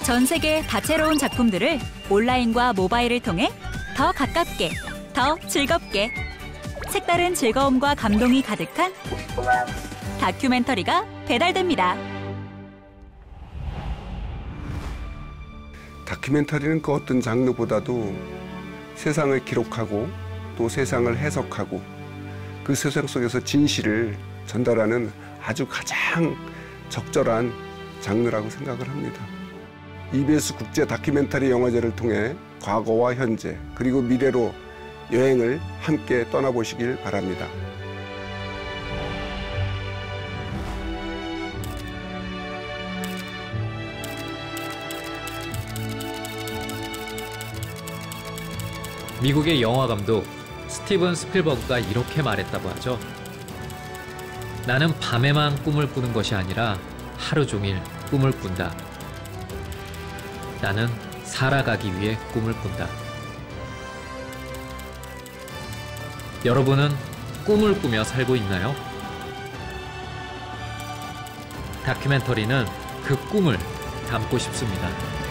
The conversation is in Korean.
전 세계 다채로운 작품들을 온라인과 모바일을 통해 더 가깝게, 더 즐겁게 색다른 즐거움과 감동이 가득한 다큐멘터리가 배달됩니다. 다큐멘터리는 그 어떤 장르보다도 세상을 기록하고 또 세상을 해석하고 그 세상 속에서 진실을 전달하는 아주 가장 적절한 장르라고 생각을 합니다. EBS 국제 다큐멘터리 영화제를 통해 과거와 현재 그리고 미래로 여행을 함께 떠나보시길 바랍니다. 미국의 영화 감독 스티븐 스필버그가 이렇게 말했다고 하죠. 나는 밤에만 꿈을 꾸는 것이 아니라 하루 종일 꿈을 꾼다. 나는 살아가기 위해 꿈을 꾼다. 여러분은 꿈을 꾸며 살고 있나요? 다큐멘터리는 그 꿈을 담고 싶습니다.